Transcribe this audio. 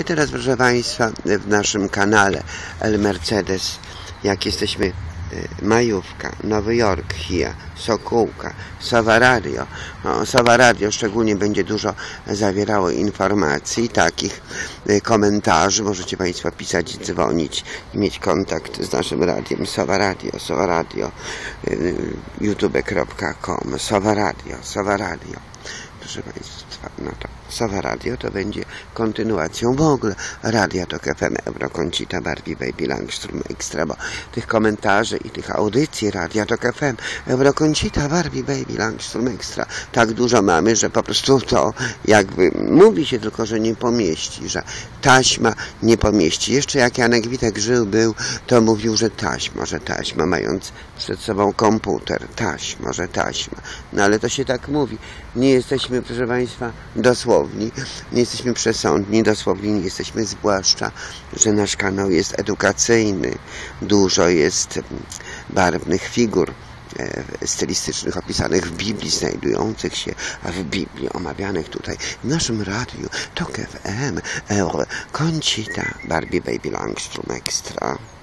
teraz, proszę Państwa, w naszym kanale El Mercedes, jak jesteśmy Majówka, Nowy Jork, Hia, Sokółka, Sowa Radio. Sowa Radio szczególnie będzie dużo zawierało informacji, takich komentarzy. Możecie Państwo pisać, dzwonić i mieć kontakt z naszym radiem. Sowa Radio, youtube.com, Sowa Radio. Proszę Państwa, no to Sowa Radio to będzie kontynuacją w ogóle Radia Tok FM, Euroconsita, Barbie, Baby, Langstrom, Extra, bo tych komentarzy i tych audycji Radia Tok FM, Euroconsita, Barbie, Baby, Langstrom, Extra tak dużo mamy, że po prostu to jakby mówi się tylko, że nie pomieści, że taśma nie pomieści. Jeszcze jak Janek Witek był, to mówił, że taśma, mając przed sobą komputer, taśma. No ale to się tak mówi. Nie jesteśmy, proszę Państwa, dosłowni, nie jesteśmy przesądni, dosłowni nie jesteśmy, zwłaszcza, że nasz kanał jest edukacyjny. Dużo jest barwnych figur stylistycznych opisanych w Biblii, znajdujących się w Biblii, omawianych tutaj w naszym radiu Tok FM, Euroconsita, Barbie, Baby, Langstrom, Extra.